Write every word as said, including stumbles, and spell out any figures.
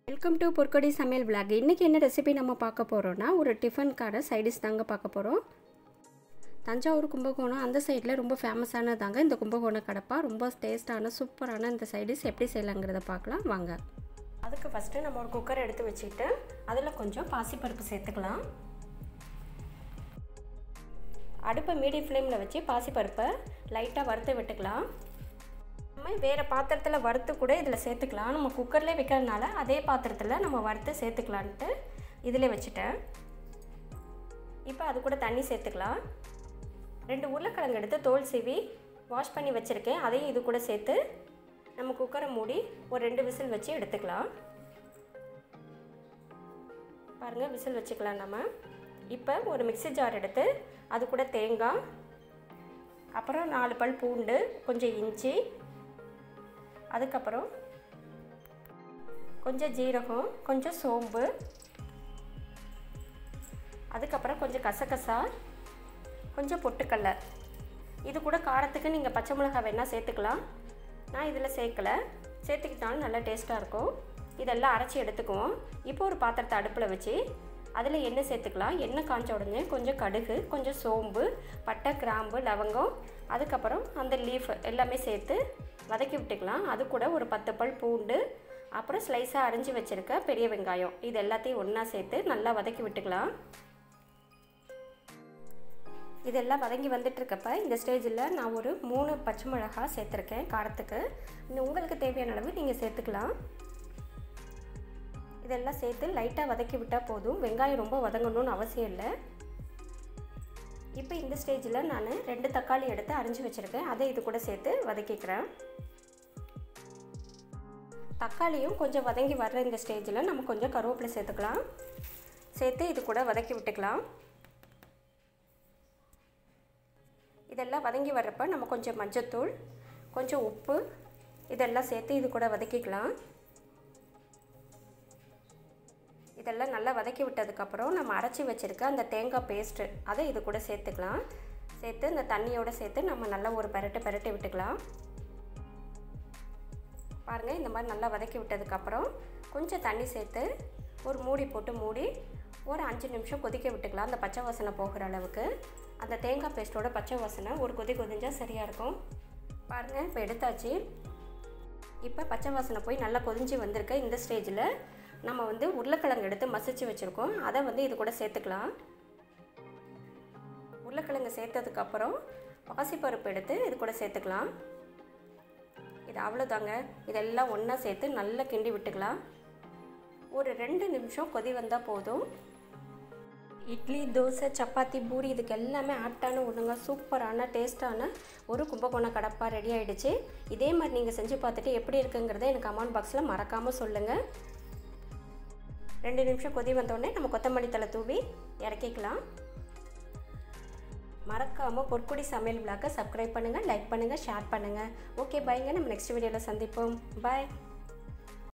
Welcome to பொற்கொடி சமையல் vlog. இன்றைக்கி என்ன ரெசிபி நம்ம பார்க்க போகிறோன்னா, ஒரு டிஃபனுக்கான சைடிஷ் தாங்க பார்க்க போகிறோம். தஞ்சாவூர் கும்பகோணம் அந்த சைடில் ரொம்ப ஃபேமஸானது தாங்க இந்த கும்பகோணம் கடப்பா. ரொம்ப டேஸ்ட்டான சூப்பரான இந்த சைடிஷ் எப்படி செய்யலாங்கிறத பார்க்கலாம் வாங்க. அதுக்கு ஃபஸ்ட்டு நம்ம ஒரு குக்கர் எடுத்து வச்சுக்கிட்டு அதில் கொஞ்சம் பாசிப்பருப்பு சேர்த்துக்கலாம். அடுப்பை மீடியம் ஃப்ளேமில் வச்சு பாசிப்பருப்பை லைட்டாக வறுத்து விட்டுக்கலாம். நம்ம வேறு பாத்திரத்தில் வறுத்து கூட இதில் சேர்த்துக்கலாம். நம்ம குக்கர்லேயே வைக்கிறதுனால அதே பாத்திரத்தில் நம்ம வறுத்து சேர்த்துக்கலான்ட்டு இதில் வச்சுட்டேன். இப்போ அது கூட தண்ணி சேர்த்துக்கலாம். ரெண்டு உருளைக்கிழங்கு எடுத்து தோல் சீவி வாஷ் பண்ணி வச்சுருக்கேன். அதையும் இது கூட சேர்த்து நம்ம குக்கரை மூடி ஒரு ரெண்டு விசில் வச்சு எடுத்துக்கலாம். பாருங்கள், விசில் வச்சுக்கலாம் நம்ம. இப்போ ஒரு மிக்ஸி ஜார் எடுத்து அது கூட தேங்காய், அப்புறம் நாலு பல் பூண்டு, கொஞ்சம் இஞ்சி, அதுக்கப்புறம் கொஞ்சம் ஜீரகம், கொஞ்சம் சோம்பு, அதுக்கப்புறம் கொஞ்சம் கசகசா, கொஞ்சம் பொட்டுக்கடலை. இது கூட காரத்துக்கு நீங்கள் பச்சை மிளகாய் வேணால் சேர்த்துக்கலாம். நான் இதில் சேர்க்கலை. சேர்த்துக்கிட்டாலும் நல்லா டேஸ்ட்டாக இருக்கும். இதெல்லாம் அரைச்சி எடுத்துக்குவோம். இப்போ ஒரு பாத்திரத்தை அடுப்பில் வச்சு அதில் எண்ணெய் சேர்த்துக்கலாம். எண்ணெய் காய்ச்ச உடனே கொஞ்சம் கடுகு, கொஞ்சம் சோம்பு, பட்டை, கிராம்பு, லவங்கம், அதுக்கப்புறம் அந்த லீஃப் எல்லாமே சேர்த்து வதக்கி விட்டுக்கலாம். அது கூட ஒரு பத்து பல் பூண்டு, அப்புறம் ஸ்லைஸாக அரிஞ்சு வச்சுருக்க பெரிய வெங்காயம், இது எல்லாத்தையும் ஒன்றா சேர்த்து நல்லா வதக்கி விட்டுக்கலாம். இதெல்லாம் வதங்கி வந்துட்டுருக்கப்ப இந்த ஸ்டேஜில் நான் ஒரு மூணு பச்சை மிளகாய் சேர்த்துருக்கேன் காரத்துக்கு. இன்னும் உங்களுக்கு தேவையான அளவு நீங்கள் சேர்த்துக்கலாம். இதெல்லாம் சேர்த்து லைட்டாக வதக்கி விட்டால் போதும். வெங்காயம் ரொம்ப வதங்கணும்னு அவசியம் இல்லை. இப்போ இந்த ஸ்டேஜில் நான் ரெண்டு தக்காளி எடுத்து அரிஞ்சு வச்சுருக்கேன். அதை இது கூட சேர்த்து வதக்கிக்கிறேன். தக்காளியும் கொஞ்சம் வதங்கி வர்ற இந்த ஸ்டேஜில் நம்ம கொஞ்சம் கருவேப்பிலை சேர்த்துக்கலாம். சேர்த்து இது கூட வதக்கி விட்டுக்கலாம். இதெல்லாம் வதங்கி வர்றப்ப நம்ம கொஞ்சம் மஞ்சத்தூள், கொஞ்சம் உப்பு இதெல்லாம் சேர்த்து இது கூட வதக்கிக்கலாம். இதெல்லாம் நல்லா வதக்கி விட்டதுக்கப்புறம் நம்ம அரைச்சி வச்சுருக்க அந்த தேங்காய் பேஸ்ட்டு அதை இது கூட சேர்த்துக்கலாம். சேர்த்து இந்த தண்ணியோடு சேர்த்து நம்ம நல்லா ஒரு பரட்டு பரட்டி விட்டுக்கலாம். பாருங்கள், இந்த மாதிரி நல்லா வதக்கி விட்டதுக்கப்புறம் கொஞ்சம் தண்ணி சேர்த்து ஒரு மூடி போட்டு மூடி ஒரு அஞ்சு நிமிஷம் கொதிக்க விட்டுக்கலாம். அந்த பச்சை வாசனை போகிற அளவுக்கு. அந்த தேங்காய் பேஸ்ட்டோட பச்சை வாசனை ஒரு கொதி கொதிஞ்சால் சரியாக இருக்கும். பாருங்கள், இப்போ எடுத்தாச்சு. இப்போ பச்சை வாசனை போய் நல்லா கொதிஞ்சு வந்திருக்க இந்த ஸ்டேஜில் நம்ம வந்து உருளைக்கிழங்கு எடுத்து மசிச்சு வச்சுருக்கோம். அதை வந்து இது கூட சேர்த்துக்கலாம். உருளைக்கிழங்கு சேர்த்ததுக்கப்புறம் பாசிப்பருப்பு எடுத்து இது கூட சேர்த்துக்கலாம். இது அவ்வளோதாங்க. இதெல்லாம் ஒன்றா சேர்த்து நல்லா கிண்டி விட்டுக்கலாம். ஒரு ரெண்டு நிமிஷம் கொதி வந்தால் போதும். இட்லி, தோசை, சப்பாத்தி, பூரி இதுக்கு எல்லாமே ஆப்டான ஒன்றுங்க. சூப்பரான டேஸ்ட்டான ஒரு கும்பகோணம் கடப்பா ரெடி ஆகிடுச்சு. இதே மாதிரி நீங்கள் செஞ்சு பார்த்துட்டு எப்படி இருக்குங்கிறத எனக்கு கமெண்ட் பாக்ஸில் மறக்காமல் சொல்லுங்கள். ரெண்டு நிமிஷம் கொதி வந்தோடனே நம்ம கொத்தமல்லி தழை தூவி இறக்கிக்கலாம். மறக்காமல் பொற்கொடி சமையல் விளாக்கை சப்ஸ்கிரைப் பண்ணுங்கள், லைக் பண்ணுங்கள், ஷேர் பண்ணுங்கள். ஓகே, பாய்ங்க. நம்ம நெக்ஸ்ட் வீடியோவில் சந்திப்போம். பாய்.